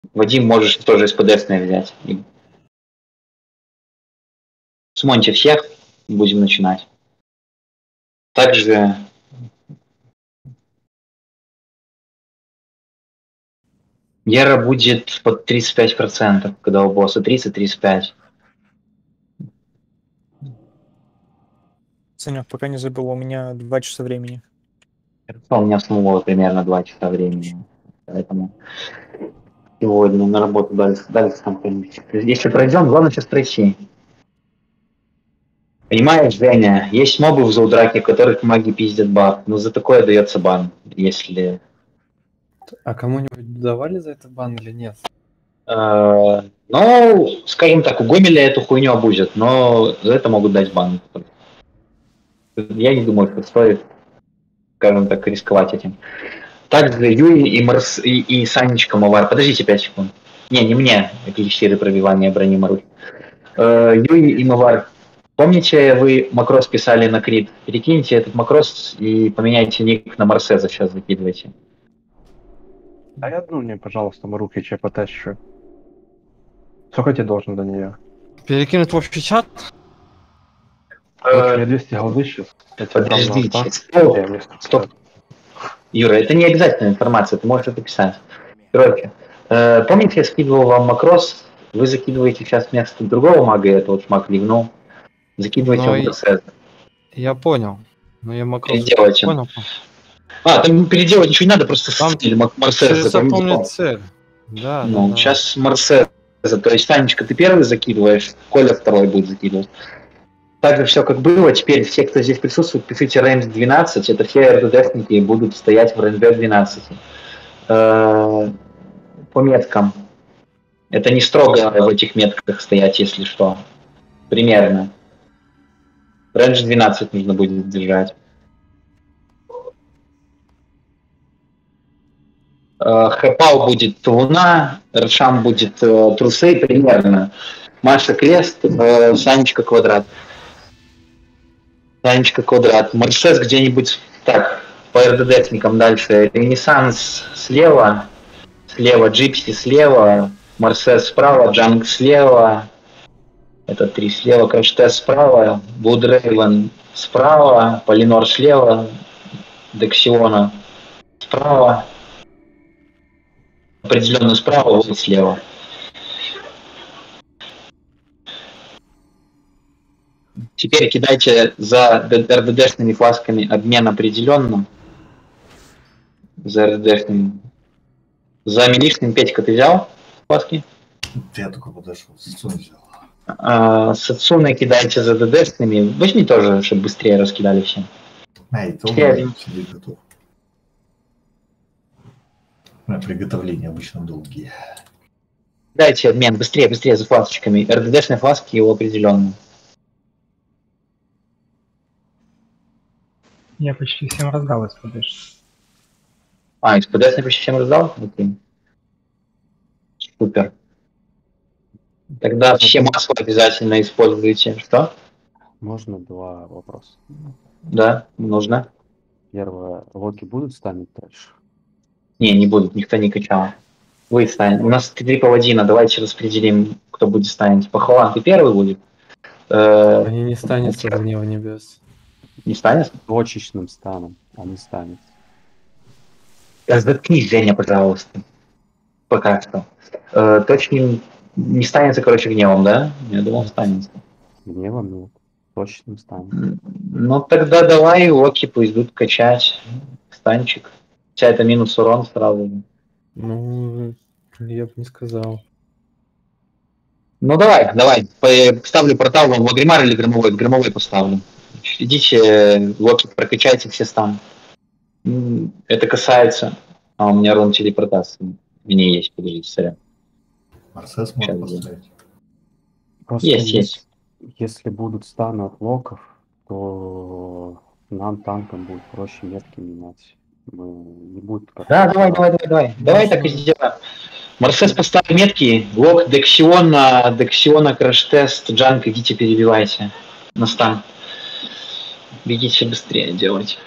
Вадим, можешь тоже из ПДСной взять. Смоньте всех, будем начинать. Также Ера будет под 35%, когда у босса 30-35%. Санек, пока не забыл, у меня 2 часа времени. У меня снова примерно 2 часа времени. Поэтому сегодня на работу дальше там пройдем. Если пройдем, главное сейчас пройти. Понимаешь, Женя, есть мобы в Зоудраке, которых маги пиздят баф, но за такое дается бан, если... А кому-нибудь давали за это бан или нет? Ну, скажем так, у Гомеля эту хуйню обузят, но за это могут дать бан. Я не думаю, что стоит, скажем так, рисковать этим. Также Юи и Санечка Мавар. Подождите 5 секунд. Не мне, кликсиры пробивания брони Марусь. Юи и Мавар. Помните, вы макрос писали на крит? Перекиньте этот макрос и поменяйте ник на Марсеза, сейчас закидывайте. А я одну мне, пожалуйста, Маруки че потащу. Сколько тебе должен до нее? Перекинуть в общий чат? Вот, мне 200 голды сейчас. Подождите, стоп. Юра, это не обязательная информация, ты можешь это писать. Короче, помните, я скидывал вам макрос, вы закидываете сейчас вместо другого мага, это вот шмак ливнул, закидываете в Марсеза. Я понял. Но я макрос переделайте. Понял. Там переделать ничего не надо, просто там Марсеза. Запомнить цель. Да, ну, да. Сейчас Марсеза, то есть Танечка, ты первый закидываешь, Коля второй будет закидывать. Также все как было, теперь все, кто здесь присутствует, пишите рейндж 12, это все РДДшники будут стоять в рейндже 12. По меткам. Это не строго в этих метках стоять, если что. Примерно. Рейндж 12 нужно будет держать. Хэпау будет Луна, Ршам будет Трусы, примерно. Маша Крест, Санечка Квадрат. Санечка Квадрат. Марсес где-нибудь так, по РДДшникам дальше. Ренессанс слева, Джипси слева, Марсес справа, Джанг слева, это 3 слева, Крэштес справа, Блудрейвен справа, Полинор слева, Дексиона справа, определенно справа, вот слева. Теперь кидайте за РДДшными фласками обмен определенно. За РДДшными. За милишным Петька ты взял фласки? Я только подошел, Сацуна взял. Сацуна кидайте за ДДшными. Возьми тоже, чтобы быстрее раскидали все. Сидеть готов. Приготовления обычно долгие. Дайте обмен, быстрее за фласочками. РДДшные фласки его определенно. Я почти всем раздал из ПДС. Из ПДС я почти всем раздал? Окей. Супер. Тогда все масло обязательно используйте. Что? Можно 2 вопроса? Да, нужно. Первое. Локи будут станет дальше? Не будут, никто не качал. Вы станете. У нас 3 паладина, давайте распределим, кто будет станет. Пахалан, ты первый будет? Они не станет в гнев небес. Не станет? Точечным станом, а не станет. Заткнись, Женя, пожалуйста. Пока что. Точным не станется, гневом, да? Я думал, станется. Гневом нет. Точечным станет. Ну тогда давай Локи пусть идут качать. Станчик. Хотя это минус урон сразу. Ну, я бы не сказал. Ну давай. Ставлю портал в Лагримар или Громовой. Громовой поставлю. Идите, Локи, прокачайте все стан. Это касается... у меня рун телепортации. У меня есть, подождите, сорян. Марсес может поставить. Просто есть. Если будут станы от локов, то нам, танкам, будет проще метки менять. Не будет... Да, давай. Давай так и сделаем. Марсес поставь метки. Лок, Дексиона, Крэш-тест, Джанк, идите перебивайте на стан. Бегите быстрее делать.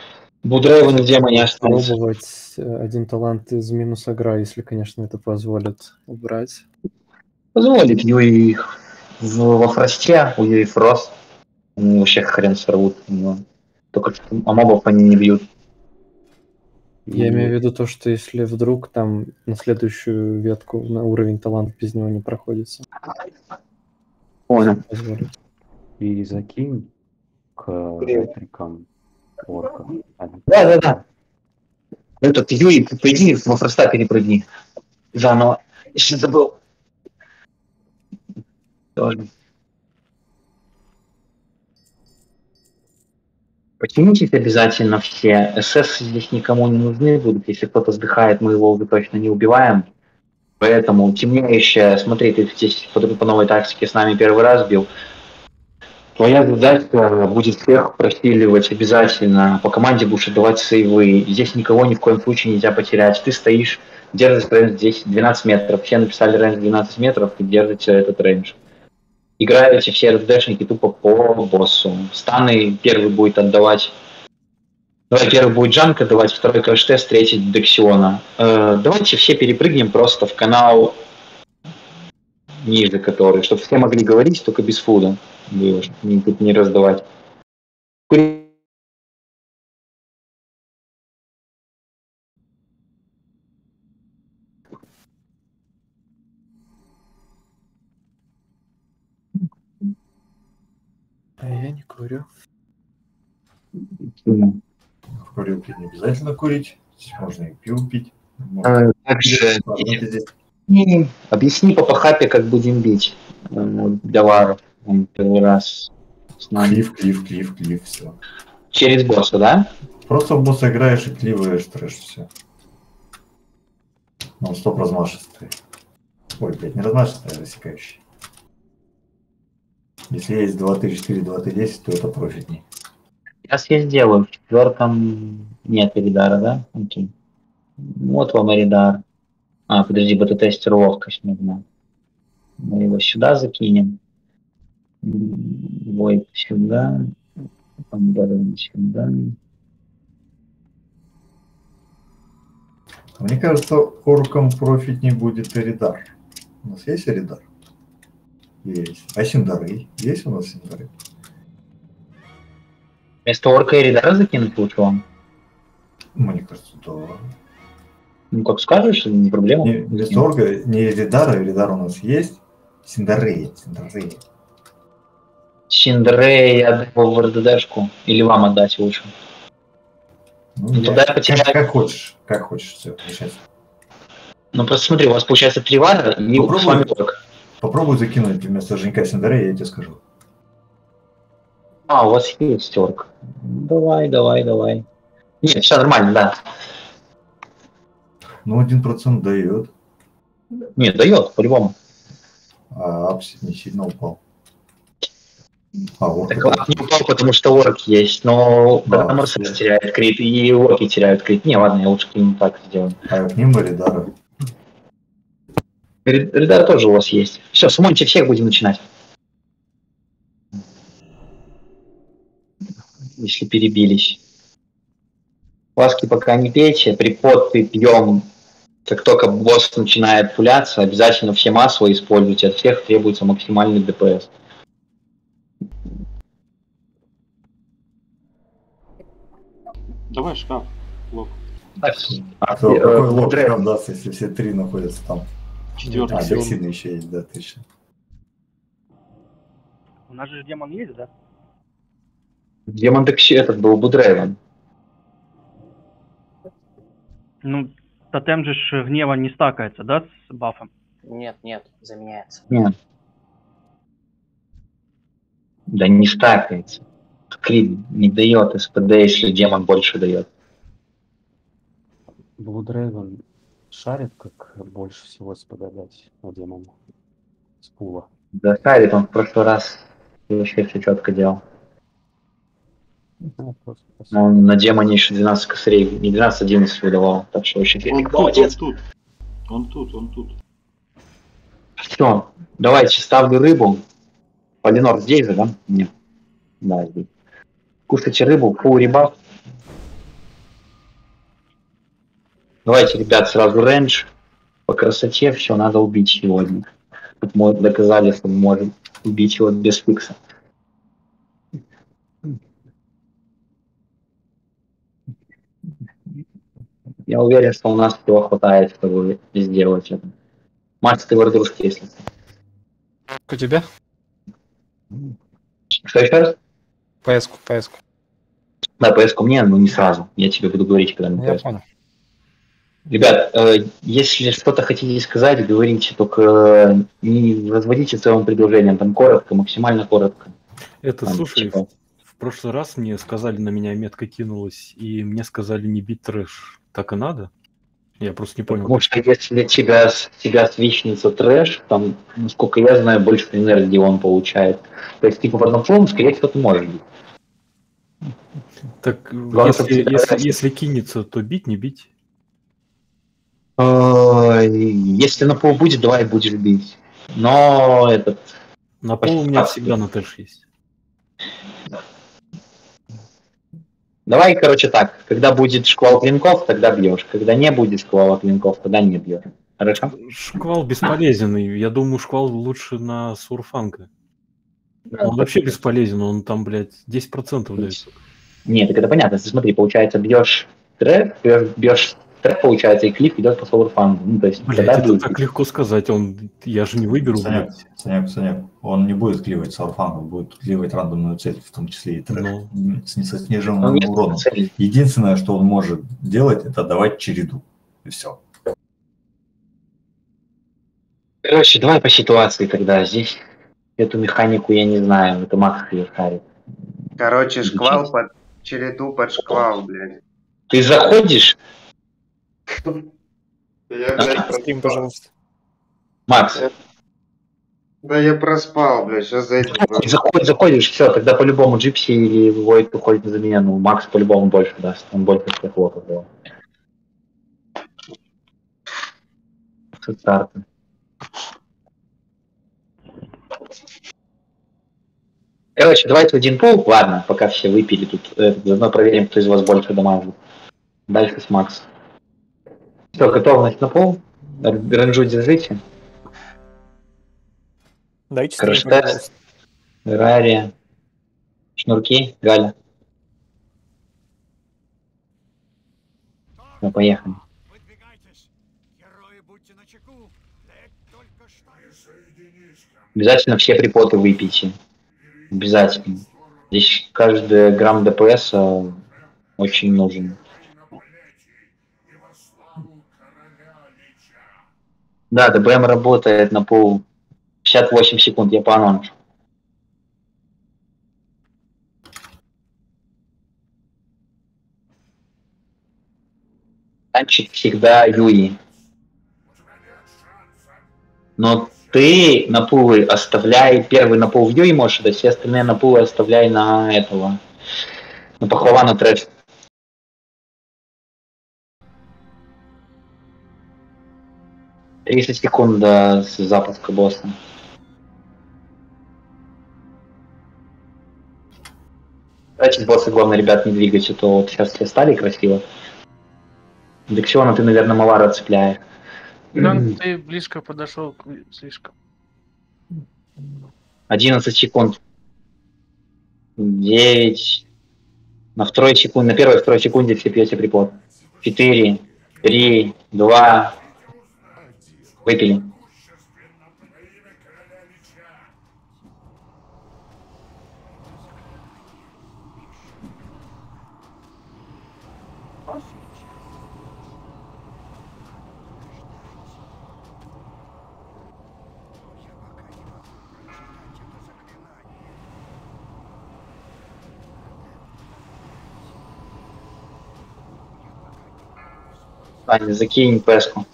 Будрейвен и демоне остались. Пробовать один талант из минус агра, если, конечно, это позволит убрать. Позволит Юи во фросте, у Юи фрост. Вообще хрен сорвут. Только что мобов они не бьют. Я имею в виду то, что если вдруг там на следующую ветку на уровень талант без него не проходится. Понял. Позволит. И закинь к ретрикам орка. Да. Этот Юи, пойди во фроста перепрыгни. Заново. Еще забыл. Тоже. Починитесь обязательно все. СС здесь никому не нужны будут. Если кто-то сдыхает, мы его уже точно не убиваем. Поэтому темнеющая, смотри, ты здесь по новой тактике с нами первый раз бил. Твоя задача будет всех просиливать обязательно. По команде будешь отдавать сейвы. Здесь никого ни в коем случае нельзя потерять. Ты стоишь, держишь рейндж здесь 12 метров. Все написали рейндж 12 метров, ты держите этот рейндж. Играете все РДшники тупо по боссу. Станы первый будет отдавать. Давай, первый будет Джанк отдавать, второй краш-тест, третий Дексиона. Давайте все перепрыгнем просто в канал ниже который, чтобы все могли говорить, только без фуда. Тут не раздавать. А я не курю. В курилке не обязательно курить. Здесь можно и пиво пить. Также объясни по хапе, как будем бить. Для варов. Он первый раз с нами. Клиф, все. Через босса, да? Просто в босса играешь и кливаешь трэш, все. Он стоп размашистый. Ой, блядь, не размашистый, а рассекающий. Если есть 2-3-4, 2-3-10, то это профитней. Сейчас я сделаю. В четвертом нет Эридара, да? Окей. Вот вам Эридар. Подожди, бета-тестер ловкость нужна. Мы его сюда закинем. Войт сюда. Пандарон сюда. Мне кажется, оркам профитней будет Эридар. У нас есть Эридар? Есть. А Синдары? Есть у нас Синдары? Вместо орка Эридара закинуть лучше вам? Мне кажется, да. Ну, как скажешь, не проблема. Вместо орка не Эридара, Эридар у нас есть. Синдары. Синдрей отдать его в РДДшку. Или вам отдать лучше. Ну, туда я потеряю. Как хочешь, все, получается. Ну, просто смотри, у вас получается 3 вара и с вами орк. Попробуй закинуть вместо Женька Синдарея, я тебе скажу. У вас есть орк. Давай. Нет, все нормально, да. Ну, 1% дает. Нет, дает, по-любому. А апсид не сильно упал. Орк. Так ладно, не упал, потому что орк есть, но Марсель теряет крит, и орки теряют крит. Не, ладно, я лучше к ним так сделаю. А к ним Эридара. Эридар тоже у вас есть. Все, суммоните всех, будем начинать. Если перебились. Ласки пока не пейте, припоты пьем. Как только босс начинает пуляться, обязательно все массовые используйте. От всех требуется максимальный ДПС. Давай шкаф, лог. Какой лог прям даст, если все 3 находятся там? Четвертый. Дексины еще есть, да, точно. У нас же демон есть, да? Демон Декси этот был Будрейвен. Ну, тотем же гнева не стакается, да, с бафом? Нет, заменяется. Нет. Да не стакается. Крит не дает СПД, если демон больше дает. Блудрейвен шарит, как больше всего СПД дать на демона с пула. Да, шарит, он в прошлый раз вообще все четко делал. Он на демоне еще 12 косарей, не 12, а 11 выдавал, так что очень молодец. Он тут. Все, давайте ставлю рыбу. Полинор здесь же, да? Нет. Да, здесь. Кушайте рыбу, фул ребаф. Давайте, ребят, сразу рейндж. По красоте все надо убить сегодня. Тут мы доказали, что мы можем убить его без фикса. Я уверен, что у нас всего хватает, чтобы сделать это. Макс, ты вардушки, если ты. У тебя? Что еще раз? ПС-ку. Да, ПС-ку мне, но не сразу. Я тебе буду говорить, когда мы Я ПС. понял. Ребят, если что-то хотите сказать, говорите, только не разводите своим предложением. Там коротко, максимально коротко. Это, Там, слушай, типа, в прошлый раз мне сказали, на меня метка кинулась, и мне сказали не бить трэш. Так и надо? Я просто не понял. Потому что если тебя свичнется трэш, там, насколько я знаю, больше энергии он получает. То есть, типа, в одном фоне, скорее всего, ты можешь бить. Так, Главное, чтобы тебя если кинется, то бить, не бить? Если на пол будет, давай будешь бить. Но этот... На пол у меня всегда на трэш есть. Давай, короче, так. Когда будет шквал клинков, тогда бьешь. Когда не будет шквала клинков, тогда не бьешь. Хорошо? Шквал бесполезен. И я думаю, шквал лучше на сурфанка. Он вообще бесполезен. Он там, блядь, 10% дает. Нет, так это понятно. Если смотри, получается, бьешь трек, получается, и клик идет по сурфангу. Ну, то есть, Блядь, тогда это будет. так легко сказать. Я же не выберу, блядь. Санек, он не будет кливать саурфанг, он будет кливать рандомную цель, в том числе и трек, со сниженным уроном. Единственное, что он может делать, это давать череду. И все. Короче, давай по ситуации тогда. Здесь эту механику я не знаю. Это Макс ее шарит. Короче, шквал под череду под шквал, блядь. Ты заходишь? Я, блядь, Стрим, пожалуйста. Макс. Да я проспал, блядь, сейчас за этим... Заходишь, все, тогда по-любому Джипси или Войт уходит на замену. Макс по-любому больше даст, он больше всех локов дал. Со старта. Короче, давайте в один пул. Ладно, пока все выпили тут. Заодно проверим, кто из вас больше дамажит. Дальше с Макс. Все, готовность на пол. Ренджу держите. Дайте стрим, Краш-тест. пожалуйста. Рария. Шнурки. Галя. Ну, поехали. Обязательно все припоты выпейте. Обязательно. Здесь каждый грамм ДПС очень нужен. Да, ДБМ работает на пол 58 секунд, я по анонсу. Танчик всегда Юи. Но ты на пулы оставляй, первый на пул в Юи можешь дать, все остальные на пулы оставляй на этого, на пахлава, на трэш. «30 секунд до запуска босса. Давайте босса, главное, ребят, не двигать, а то вот сейчас все стали красиво. Дексиона ты, наверное, Малара цепляешь. Ганг, ты близко подошел слишком. 11 секунд. 9. На второй секунде, на первой второй секунде все пьете припод. 4, 3, 2. Выпили. Аня, закинь пэску.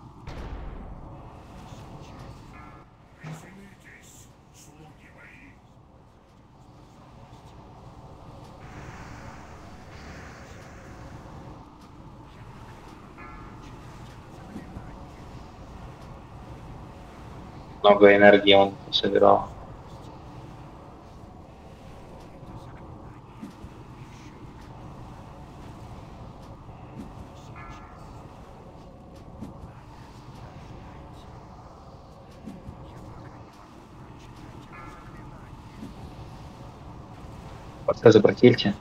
Много энергии он собирал. Подсказы протильте.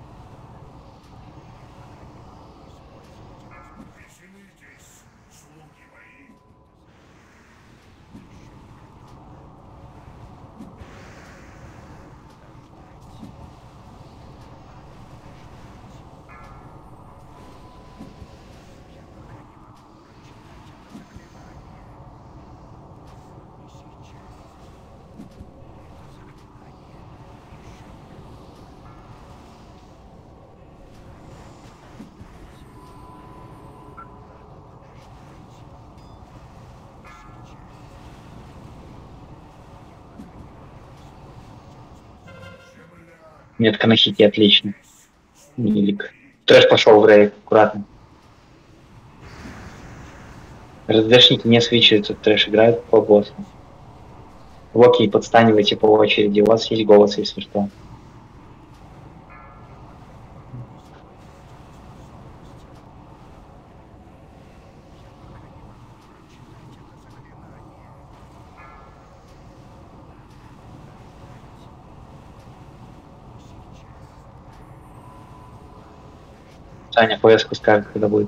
Метка на хите, отлично. Милик. Трэш пошел в рейв, аккуратно. РДшники не свечиваются, трэш играют по боссу. Локи, подстанивайте по очереди, у вас есть голос, если что. Саня, ПС-ку скажет, когда будет.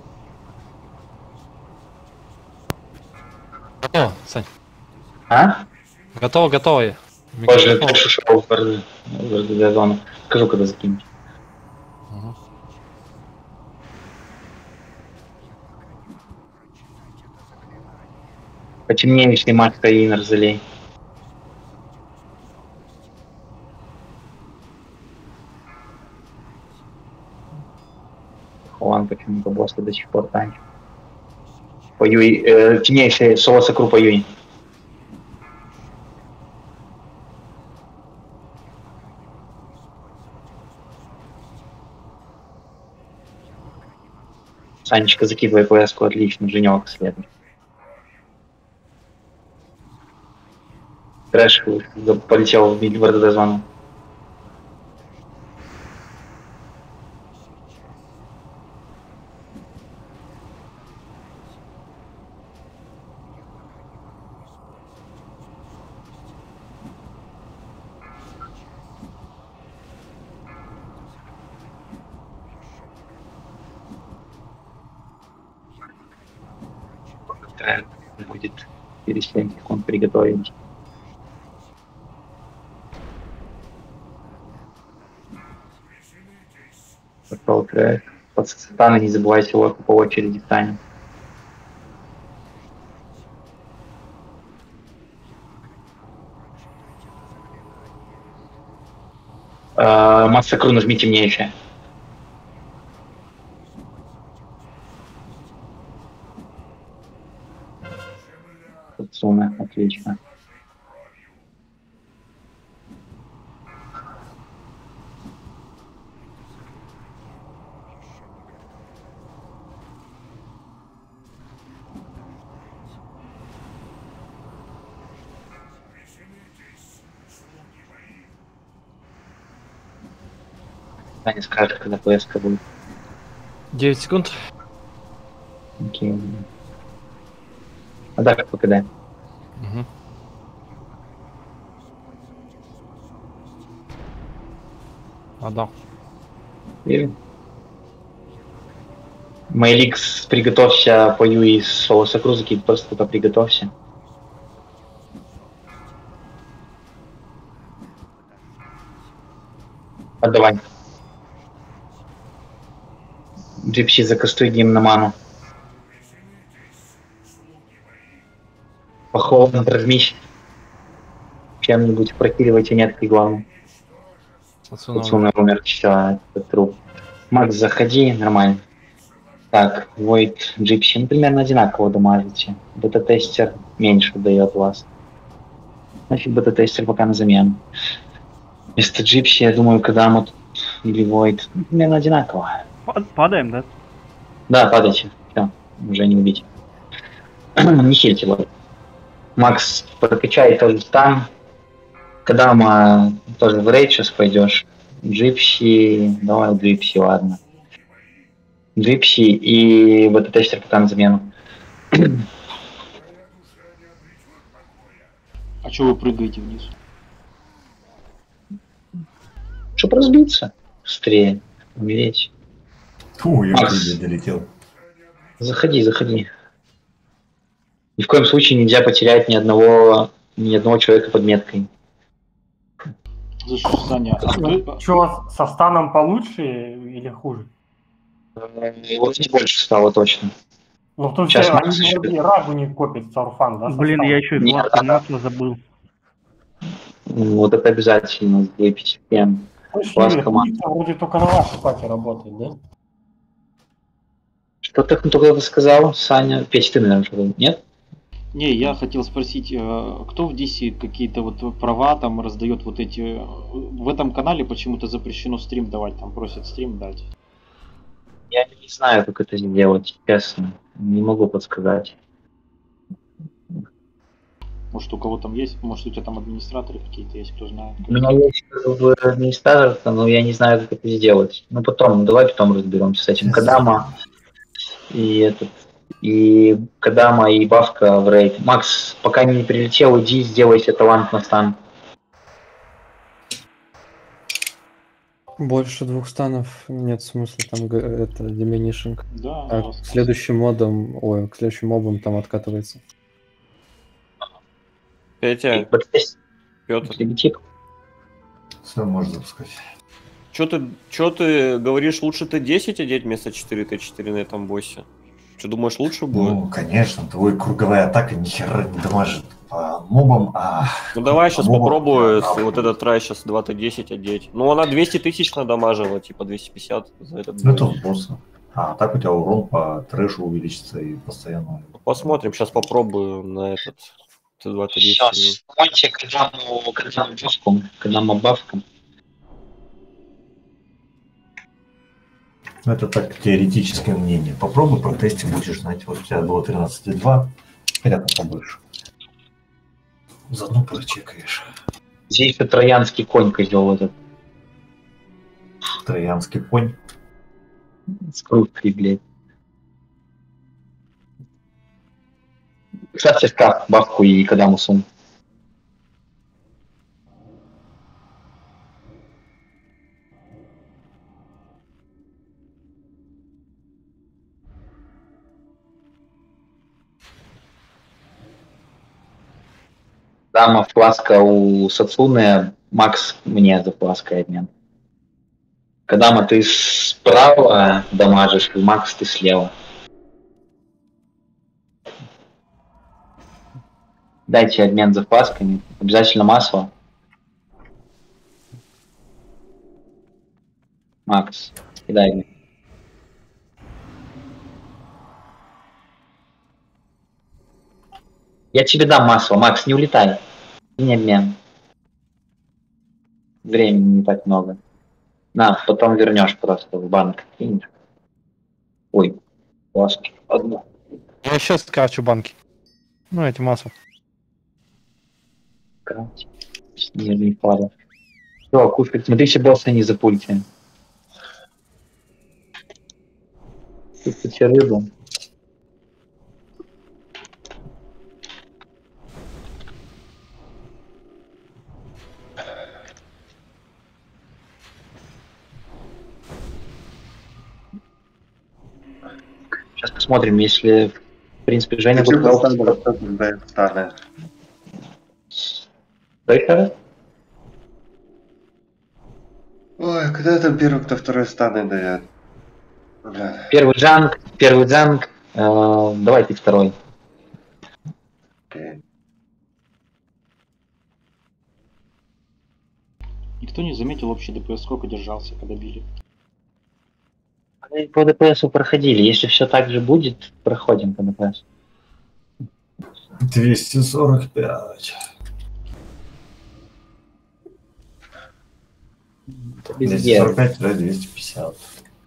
Готово, Сань. А? Готово, готово. Позже трэш ушел в РД зону. Скажу, когда закинуть. Угу. Потемнеющий мать Таинер залей. Хуан почему-то босса до сих пор танчит. По Юи, темнейший соло сакру по Юи. Санечка, закидывай ПС-ку, отлично, Женек следует. Трэш полетел в РД зону. Будет через 7 секунд приготовить. Пошел трэш. Под сатана не забывайте локу по очереди станем. Масса кру нажмите мне еще. Суна, отлично. Таня скажет, когда ПСК будет. 9 секунд. Окей. А дальше покидай. Угу. Отдал. Вижу. Мейликс, приготовься по Юи с соуса крузаки, просто туда приготовься. Отдавай. Джипси, закастуй гимн на ману. Похолодно размещь. Чем-нибудь прокидывайте неткой, главное. Пацуна умер, все, это труп. Макс, заходи, нормально. Так, Войд, Джипси, ну, примерно одинаково дамажите. Бета-тестер меньше дает вас. Значит, бета-тестер пока на замену. Вместо Джипси, я думаю, Кадамут или Войд, ну, примерно одинаково. Падаем, да? Да, падайте. Все, уже не убить. Не хильте, Войд. Макс, прокачай тоже стан. Кадама тоже в рейд сейчас пойдешь. Джипси, давай Джипси, ладно. Джипси и бета-тестер пока на замену. А чего вы прыгаете вниз? Чтоб разбиться. быстрее умереть. Фу, я Макс, еле долетел. заходи, заходи. Ни в коем случае нельзя потерять ни одного человека под меткой. Слушай, Саня, а кто... Что, со станом получше или хуже? Вот не больше стало точно. Ну, то Сейчас все, Макс они еще... вроде рагу не копят саурфан, да? Блин, я еще и Нет, флаг масла забыл. вот это обязательно выпить всем. Класс команд. Вроде только на вашей пати работает, да? Что ты кто-то сказал, Саня? Петь, ты, наверное, что-то, нет? Не, я хотел спросить, кто в DC какие-то вот права там раздает вот эти... В этом канале почему-то запрещено стрим давать, там просят стрим дать. Я не знаю, как это сделать, честно. Не могу подсказать. Может, у кого там есть? Может, у тебя там администраторы какие-то есть, кто знает? У меня есть администратор, но я не знаю, как это сделать. Ну, давай потом разберемся с этим. Кадама и Кадама, и Бавка в рейд. Макс, пока не прилетел, иди, сделай себе талант на стан. Больше 2 станов нет смысла, там это диminishing. Да, а к следующим мобам там откатывается. Петя, Петр, все, можно запускать. Чё ты говоришь, лучше Т10 одеть вместо 4 Т4 на этом боссе? Что думаешь, лучше будет? Ну, конечно, твой круговая атака ни хера не дамажит по мобам, Ну давай сейчас попробую, вот этот трай сейчас 2 Т10 одеть. Ну она 200 тысяч надамажила, типа 250 за этот босс. Это босса. А так у тебя урон по трэшу увеличится и постоянно. Посмотрим, сейчас попробую на этот Т2 Т10. Сейчас, помните, Кадаму Бавку. Это так теоретическое мнение. Попробуй протестить, будешь знать. Вот у тебя было 13,2, понятно, побольше. Заодно прочекаешь. Здесь и троянский конь козел этот. Троянский конь. Скрутки, блядь. Ставьте скаф, Бавку и Кадаму Сум. Дама фласка у Сацуны, Макс мне за флаской обмен. Кадама, ты справа дамажишь, и Макс ты слева. Дайте обмен за фласками. Обязательно масло. Макс, кидай мне. Я тебе дам масло, Макс, не улетай. Не обмен. Времени не так много. На, потом вернешь просто в банк. Кинешь. Ой, флажки. Одну. Я сейчас скачу банки. Ну, эти массу. Крафтить. Снежный пара. Все, кушать. Смотрите, босса не запульте. Кушайте рыбу. Сейчас посмотрим, если, в принципе, Женя будет станы. Ой, когда там первый, кто второй станы дает? Первый джанг, давай ты второй. Okay. Никто не заметил общий ДПС, сколько держался, когда били. По ДПСу проходили. Если все так же будет, проходим по ДПС. 245. 245, да, 250.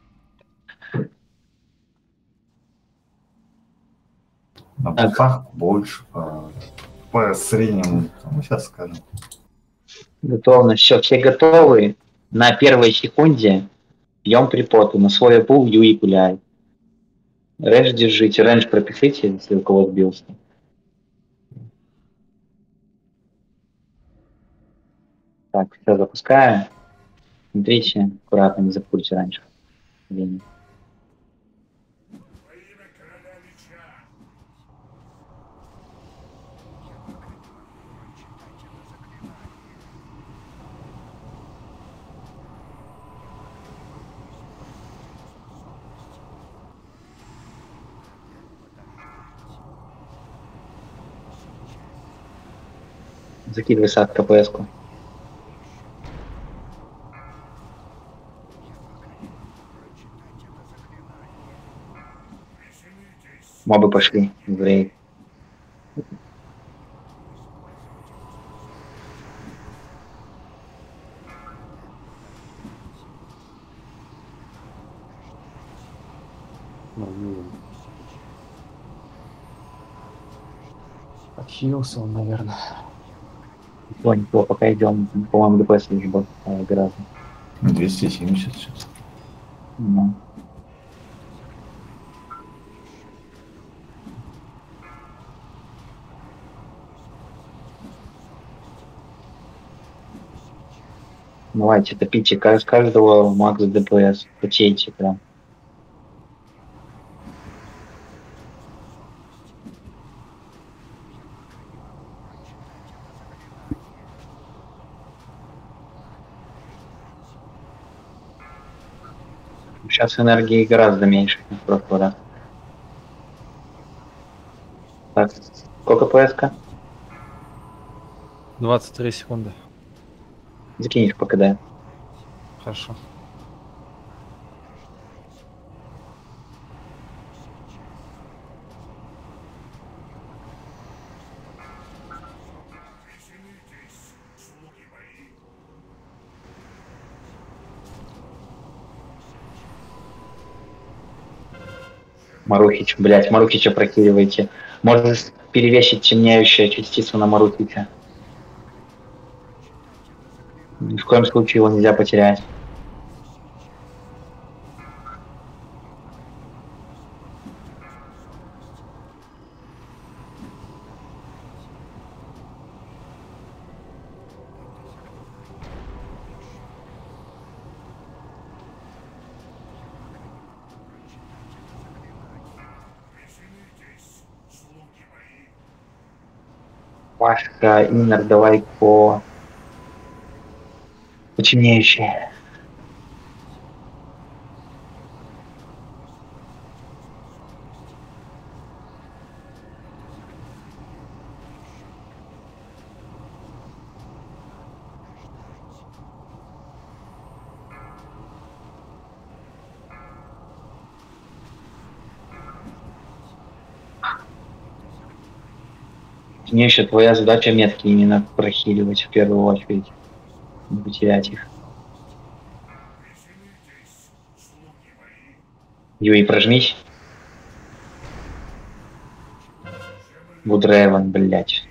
На бафах больше, по среднему, ну, сейчас скажем. Готовность. Все готовы. На первой секунде пьем припоты. На свой пул Юи гуляет. Рейндж держите. Рейндж пропишите, если у кого сбился. Так, все, запускаем. Смотрите, аккуратно, не запульте раньше. Линию. Закидывай сад КПС-ку. Мобы пошли в рейд. Отхилился он, наверное. Неплохо, пока идем. По-моему, ДПС лишь был гораздо. 270 сейчас. Ну. Давайте, топите с каждого макс ДПС. Потейте прям. Сейчас энергии гораздо меньше, чем в прошлый раз. Так, сколько ПСК? 23 секунды. Закинешь пока, да. Хорошо. Марухич, блять, Марухича прокидывайте. Можешь перевесить темняющую частицу на Марухича. Ни в коем случае его нельзя потерять. Пашка, Иннер, давай по темнеющей. Темнеющая, твоя задача метки именно прохиливать в первую очередь. Не потерять их. Юи, прожмись. Вудревен, блять.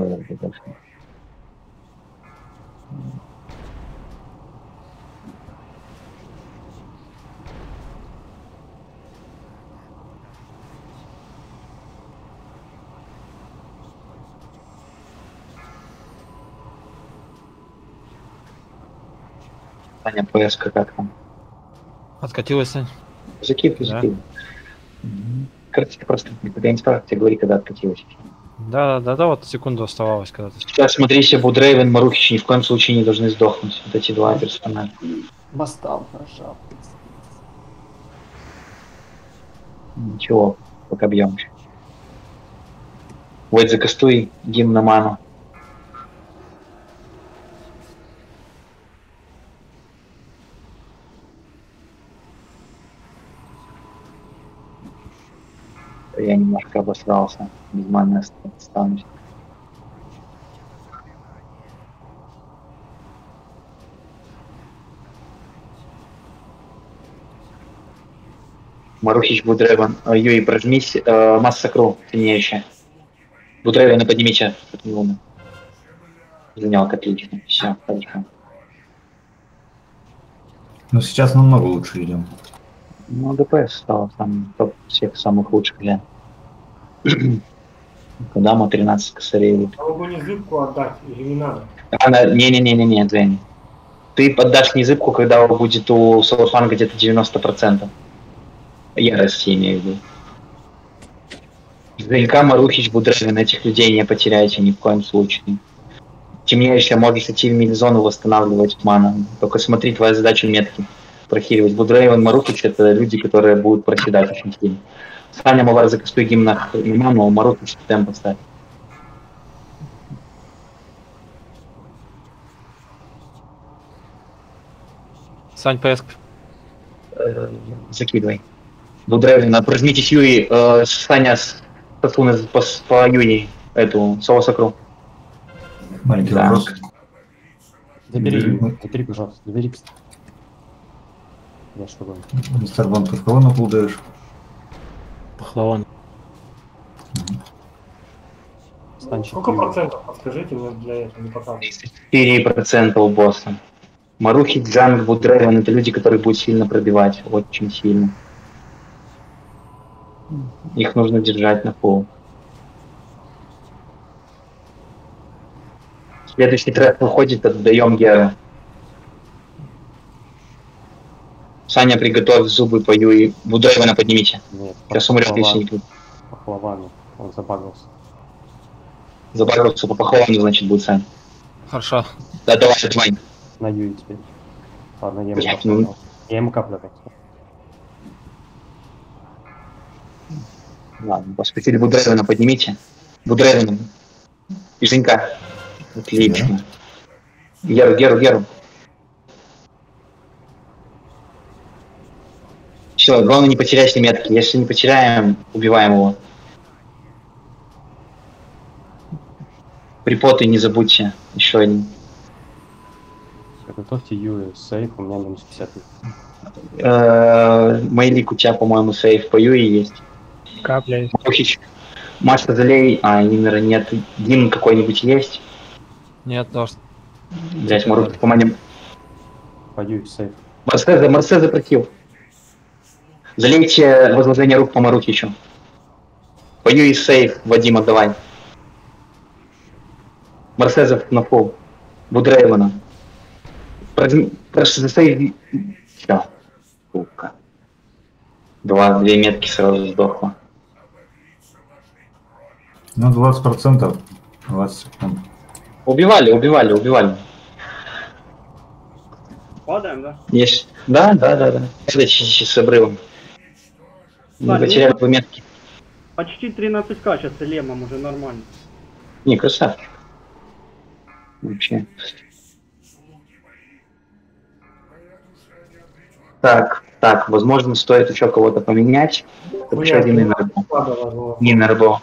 Таня, ПСК как там? Откатилась, Сань? Закидывай. Короче, ты просто никогда не спрашивай, тебе говори, когда откатилась. Да, вот секунду оставалось когда-то. Сейчас смотри, все Будрейвен, Марухич ни в коем случае не должны сдохнуть. Вот эти два персонажа. Бастал, хорошо. Ничего, пока бьем. Вот закастуй гимн на ману. Я немножко обосрался. Без маны останусь. Марухич, Будревен, Юи, прожмись, масса кру, сильнейшая. Будревена поднимите. Занялка, отлично. Все, хорошо. Ну сейчас намного лучше идем. Ну, ДПС стал там топ всех самых лучших, глянь. Кадама 13 косарей. А могу не зыбку отдать или не надо? Не, Дзень. Ты поддашь незыбку, когда будет у Сауфанга где-то 90%. Ярости, я имею в виду. Зелька, Марухич, Будревин, этих людей не потеряйте ни в коем случае. Темнеющая можешь идти в мид-зону, восстанавливать ману. Только смотри, твоя задача метки. Прохиривать. Будревин, Марухич — это люди, которые будут проседать очень сильно. Саня, Мавар, закастуй гимн на ману, а Марухич темп поставь. Сань, ПС. Закидывай. Будревина, прожмитесь Юи, Саня, Сасуна по Юи, эту, Солосакру. Маленький Да. вопрос. Забери, пожалуйста, забери. Я что говорю? Мистер Бон, ты в кого на пул даешь? Пахлаван. Сколько процентов? Подскажите мне для этого, не показывает. 4% у босса. Марухи, Джанг, Будревин — это люди, которые будут сильно пробивать, очень сильно. Их нужно держать на пол. Следующий трек выходит, отдаем Гера. Саня, приготовь зубы по Юи. Будревина поднимите. Нет, сейчас умрет, если не тут. Пахлавану, он забагался. Забагался по пахлавану, значит, будет Саня. Хорошо. Да, давай. На Юи теперь. Ладно, я Блядь, ему я ему каплю. Ладно, поспустили Будревина, поднимите. Будревина. И Женька. Отлично. Геру. Все, главное не потерять метки. Если не потеряем, убиваем его. Припоты не забудьте. Еще один. Готовьте Юи, сейф, у меня минус 50. Мейлик, у тебя, по-моему, сейф по Юи есть. Капля есть. Марухич. Маша, залей. Имера нет. Дим какой-нибудь есть? Нет, тоже. Блять, Марухич, поманим. По Юи, сейф. Марсе запретил. Залейте возложение рук по Марухичу. По Юи сейф, Вадима, давай. Марсезов на пол. Будревина. Прошу засейв. Все. Сука. Две метки сразу сдохло. Ну, 20%. 20 секунд. Убивали. Падаем, да? Есть. Да. Следующий с обрывом. Не потеряли бы метки. Почти 13к сейчас и лемом уже нормально. Не, красавчик. Вообще. Так, возможно, стоит еще кого-то поменять. Еще один Нинербо.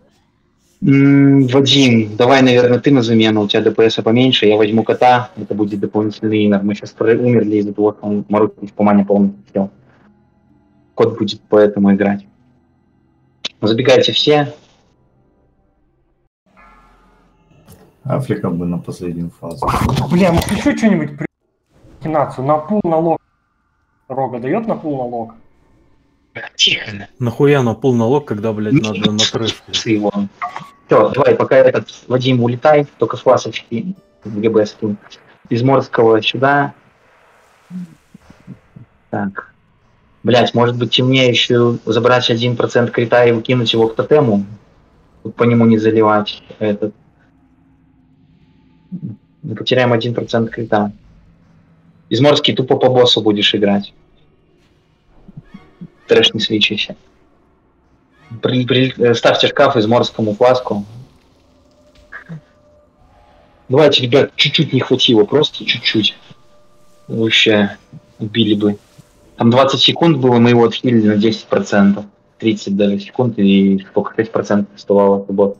Вадим, давай, наверное, ты на замену, у тебя ДПС поменьше, я возьму кота, это будет дополнительный инер. Мы сейчас умерли из-за того, что он Марухич по мане полностью сел. Кот будет поэтому играть. Забегайте все. Африка бы на последнюю фазу. Бля, может еще что-нибудь при махинацию? На пул налог. Рога дает на пул налог? Тихо. Нахуя на пол налог, когда, блядь, надо на трэш? Все, давай, пока этот Вадим улетай, только с фласочки в ГБ скинь. Из Морского сюда. Так. Блять, может быть темнеющую забрать 1% крита и выкинуть его к тотему? По нему не заливать этот. Мы потеряем 1% крита. Изморский тупо по боссу будешь играть. Трэш не свечайся. Ставьте шкаф Изморскому фласку. Давайте, ребят, чуть-чуть не хватило, просто чуть-чуть. Вообще убили бы. Там 20 секунд было, мы его отхилили на 10%. 30 даже секунд, и сколько, 5% оставалось бот.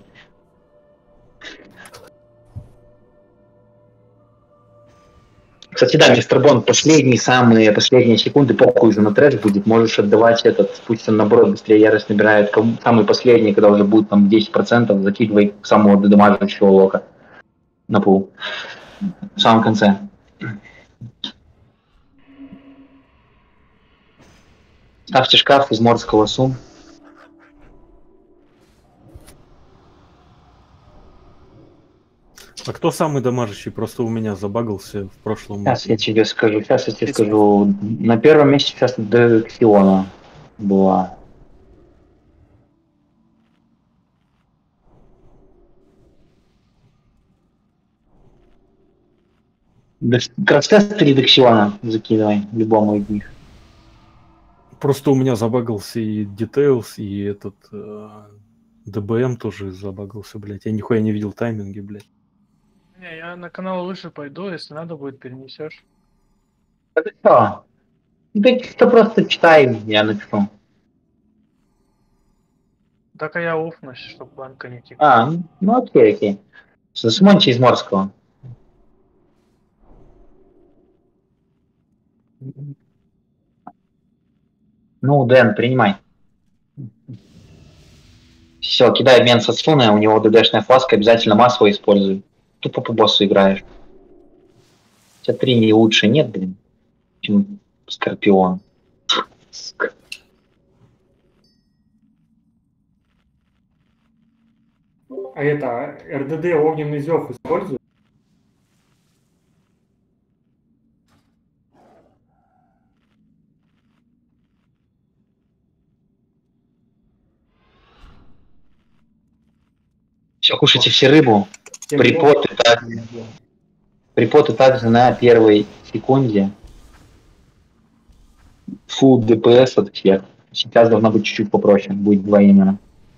Кстати, да, мистер Бонд, последние секунды, похуй уже на трэш будет, можешь отдавать этот, пусть он наоборот быстрее ярость набирает, самые последние, когда уже будет там 10%, закидывай самого додамаживающего лока на пул. В самом конце. Ставьте шкаф из Морского Сум. А кто самый дамажащий? Просто у меня забагался в прошлом. Сейчас я тебе скажу. На первом месте сейчас Дексиона была. Красавец 3 Дексиона закидывай любому из них. Просто у меня забагался и Details, и этот ДБМ тоже забагался, блядь. Я нихуя не видел тайминги, блядь. Не, я на канал выше пойду, если надо будет, перенесешь. Это что? Ты просто читай, я напишу. Так, а я уфнусь, чтобы банка не текла. А, ну окей. Засмоньте из Морского. Ну, Дэн, принимай. Все, кидай обмен со Суной, у него ДДшная фласка, обязательно массово используй. Тупо по боссу играешь. У тебя 3 не лучше нет, блин, чем Скорпион. А это, РДД огненный зев использует? Все, кушайте все рыбу. Припоты также на первой секунде. Фул ДПС от всех. Сейчас должно быть чуть-чуть попроще. Будет двойно.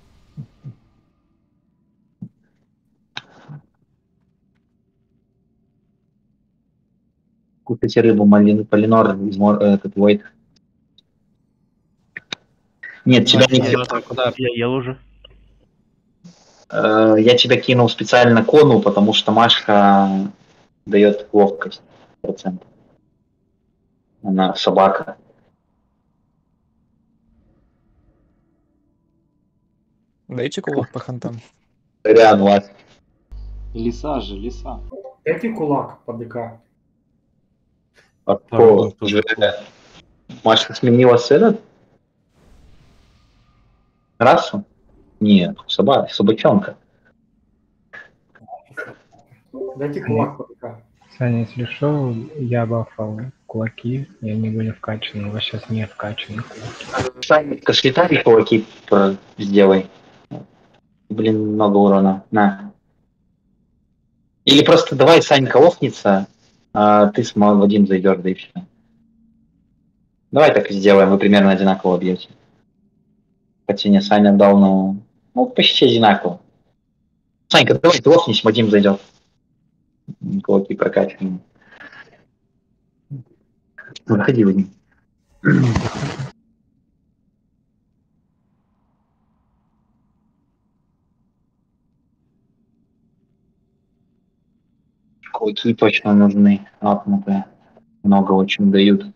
Купите рыбу, Полинор, этот Войт. Нет, тебя не кинул. Я ел уже. Я тебя кинул специально кону, потому что Машка дает ловкость процент. Она собака. Дайте кулак по хантам. Ряд вас. Лиса же, лиса. Дайте кулак по ДК. А кто уже... Машка сменила этот? Расу? Нет, собачонка. Дайте кулак по ДК. Саня, если что, я бафал кулаки, и они были вкачаны. У вас сейчас не вкачаны кулаки. Саня, кашлетарий кулаки сделай. Блин, много урона. На. Или просто давай, Санька, лохнется, а ты с Вадим зайдешь, да и все. Давай так и сделаем, вы примерно одинаково бьете. Хотя не, Саня дал, но... Ну, почти одинаково. Санька, давай ты лохнись, Вадим зайдет. Кулаки прокачиваем. Выходи, Вадим. Кулаки точно нужны, апнутые. Много очень дают.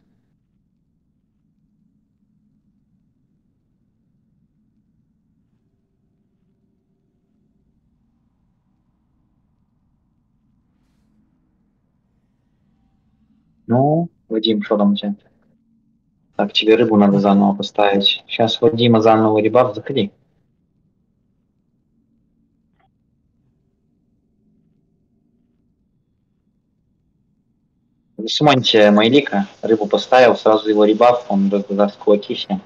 Ну, Вадим, что там у тебя? Так, тебе рыбу надо заново поставить. Сейчас Вадима заново ребаф, заходи. Засуманьте Майлика, рыбу поставил, сразу его ребаф, он раздаст кулаки все.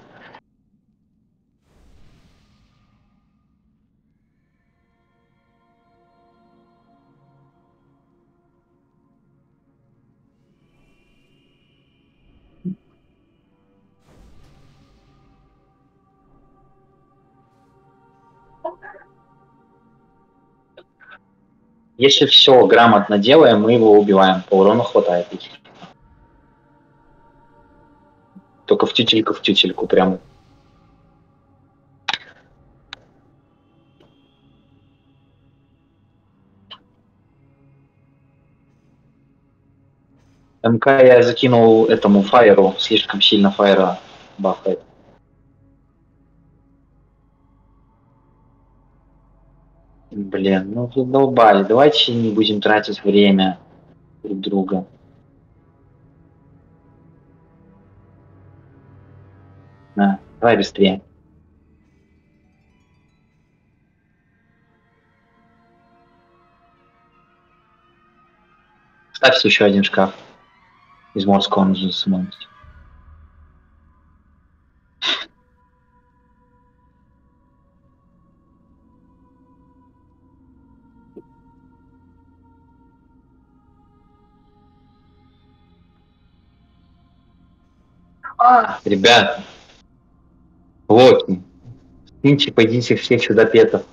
Если все грамотно делаем, мы его убиваем. По урону хватает. Только в тютельку прям. МК я закинул этому фаеру, слишком сильно фаера бафает. Блин, ну задолбали. Давайте не будем тратить время друг друга. На, давай быстрее. Ставьте еще один шкаф. Из морского нужно засумать. Ребят, локи, скиньте, пойдите все сюда петов.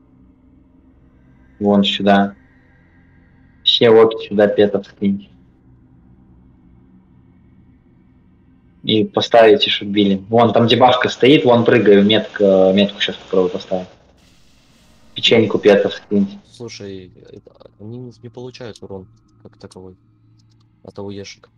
Вон сюда. Все локи сюда петов скиньте. И поставите, чтобы били. Вон там дебашка стоит, вон прыгаю, метку сейчас попробую поставить. Печеньку петов скиньте. Слушай, они не получают урон как таковой от ауешек.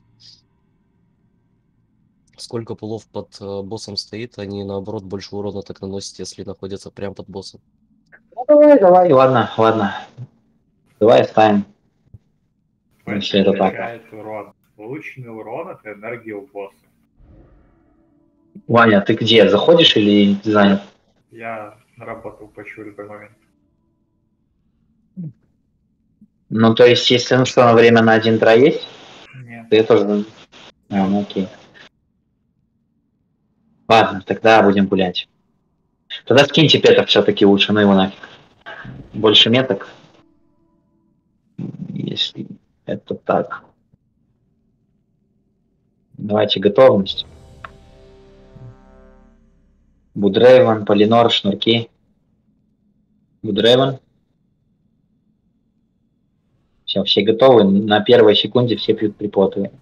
Сколько пулов под боссом стоит, они наоборот больше урона так наносят, если находятся прямо под боссом. Ну давай, ладно. Давай оставим. Если это так. Урон. Полученный урон — это энергия у босса. Ваня, ты где? Заходишь или занят? Я на работу упущу в любой момент. Ну, то есть, если ну что, на время на 1-2 есть? Нет. То я тоже... ну окей. Ладно, тогда будем гулять. Тогда скиньте петов все-таки лучше, ну его нафиг. Больше меток. Если это так. Давайте готовность. Будрейвен, Полинор, шнурки. Будрейвен. Все готовы. На первой секунде все пьют припоты.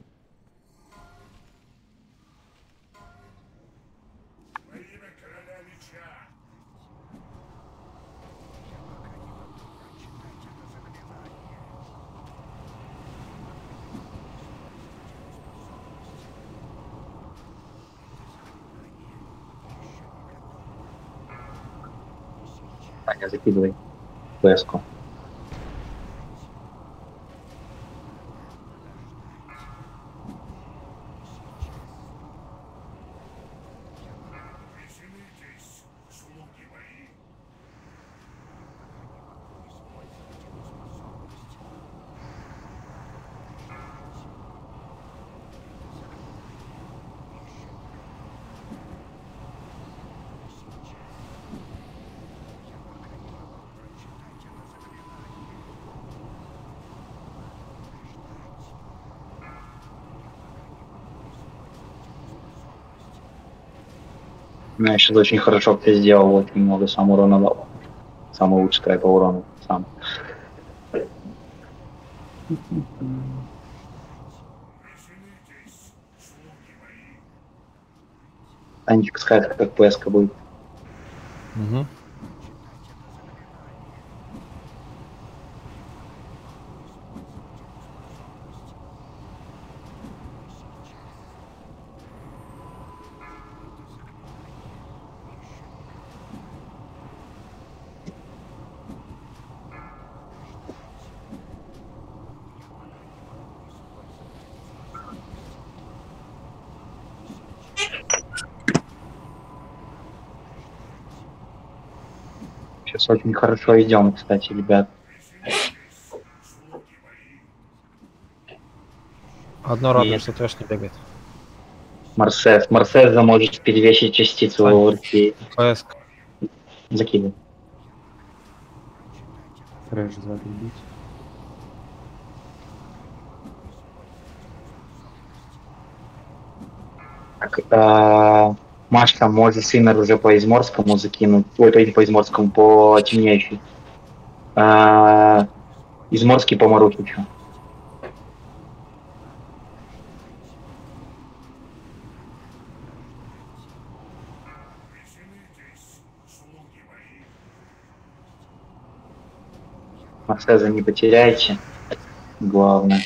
Таня, закидывай ПС-ку. Ну, я сейчас очень хорошо ты сделал, вот немного сам урона дал. Самый лучший край по урону. Сам. Анечка скажет, как ПСК будет. Угу. Сейчас очень хорошо идем, кстати, ребят. Одно радует, что трэш не бегает. Марсеза может перевесить частицу в руки. ПСК. Закидывай. Трэш зарубить. Так, Машка может Синер уже по Изморскому закинуть. Ой, то не по Изморскому, по темнеющей. Изморский по Марухичу. Марсеза не потеряйте. Главное.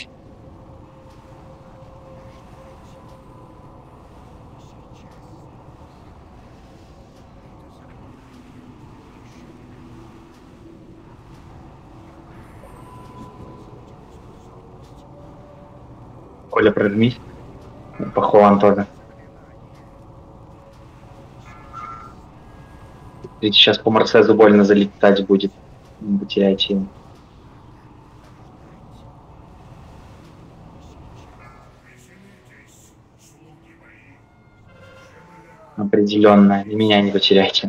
Коля, прожмись. Похолан тоже. Ведь сейчас по Марсезу больно залетать будет. Не потеряйте его. Определенно. И меня не потеряйте.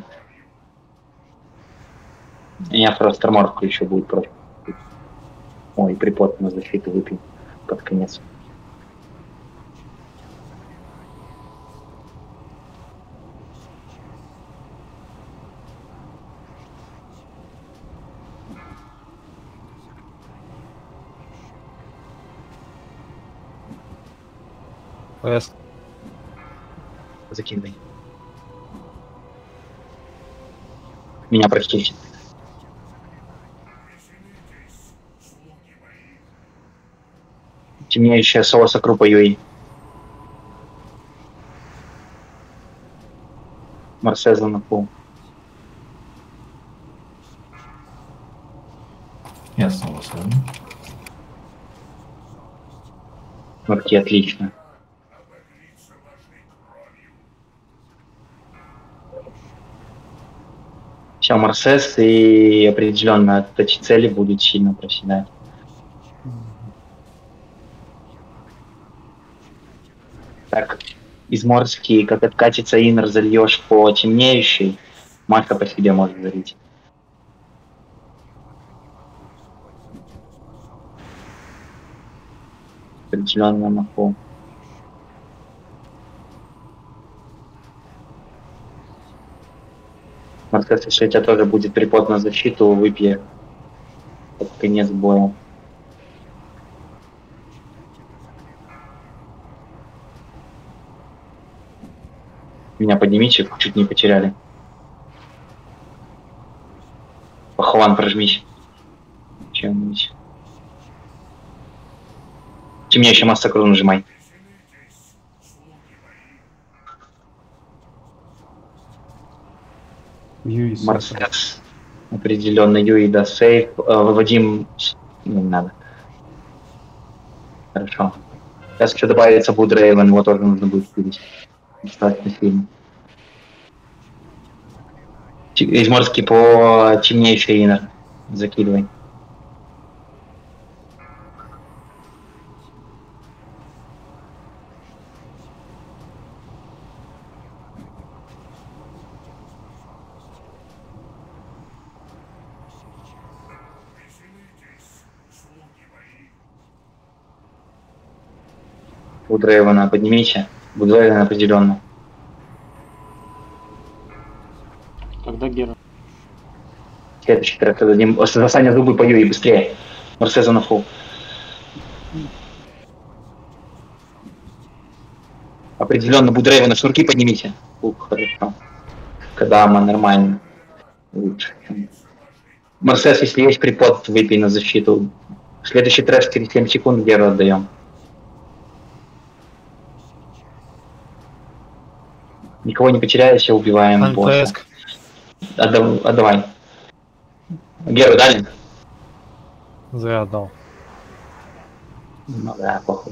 Я просто морфку еще будет просто. Ой, припод на защиту выпью под конец. ПС. Закидывай. Меня простите. Темнеющая соуса крупа Юи. Марсеза на пол. Я снова с вами. Окей, отлично. Все, Марсес и определенно от этой цели будет сильно проседать. Так, изморский, как откатится инер, зальешь по темнеющей, Машка по себе может залить. Определенно на пол. Марсес, если у тебя тоже будет припод на защиту, выпье под конец боя. Меня поднимите, чуть не потеряли. Пахван, прожмись. Чем-нибудь. Темнеющая массакру нажимай. Марсес. Определенно Юи да сейф. Выводим. Не надо. Хорошо. Сейчас еще добавится Будрейвен, его тоже нужно будет видеть. Достаточно сильно. Изморский по темнеющей инер. Закидывай. Будрейвена поднимите. Будрейвен определенно. Когда Гера? Следующий трек дадим. Засание зубы по Юи быстрее. Марсеза на фул. Определенно Будрейвена шнурки поднимите. Ух, хорошо. Кадама нормально. Лучше. Марсес, если есть припод, выпей на защиту. Следующий трэш через 7 секунд Геру отдаем. Никого не потеряйся, убиваем босса. Отдавай. Геру дали? Зря отдал. Ну да, похуй.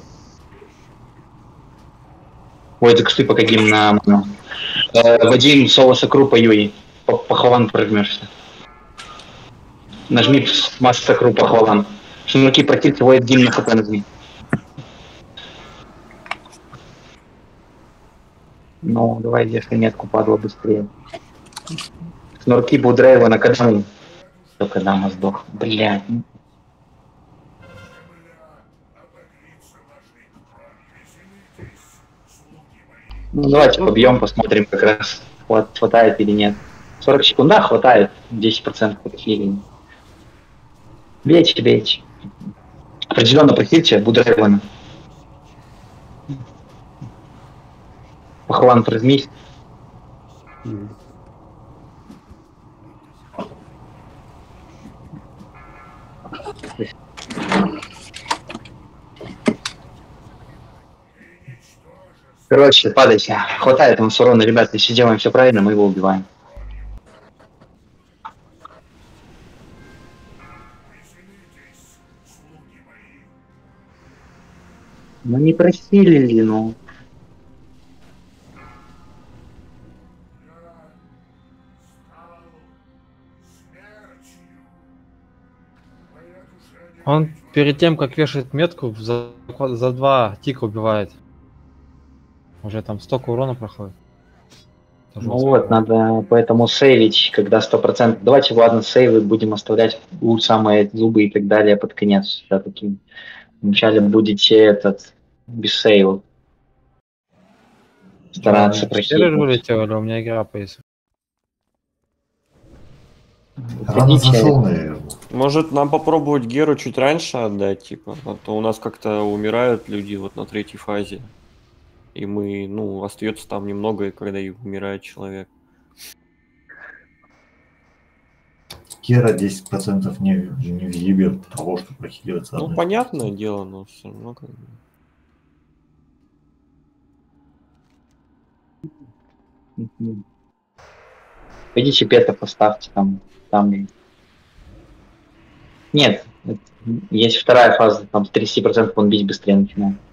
Ой, за кусты пока гимн на ману. Вадим, соуса крупа Юи. Пахван прожмешься. Нажми масса крупа Пахван. Шнурки против его гимн на хп нажми. Ну, давай, если метку падла быстрее. Шнурки Будрейва на Кадаму. Только Кадама сдох. Блядь. Ну, давайте побьем, посмотрим, как раз хватает или нет. 40 секунд, да, хватает. 10% подхиления. Бейте, бейте. Определенно прохильте Будрейвана. Пахван, прозмись. Короче, падайте. Хватает ему с урона, ребята, если делаем все правильно, мы его убиваем. Ну не просили ли, ну. Он перед тем, как вешает метку, за 2 тика убивает. Уже там столько урона проходит. Ну вот, надо поэтому сейвить, когда 100%. Давайте, ладно, сейвы будем оставлять самые зубы и так далее под конец. Все-таки вначале будете этот без сейвов стараться прохилить. Вылетела, у меня игра пояснила. Рано зашел, наверное. Может нам попробовать Геру чуть раньше отдать, типа, а то у нас как-то умирают люди вот на 3-й фазе. И мы, ну, остается там немного, и когда и умирает человек. Гера 10% не въебет того, что прохиливается. Ну, понятное дело, но все равно как бы. Пойдите пета поставьте там. Нет, есть вторая фаза, там с 30% он бить быстрее начинает.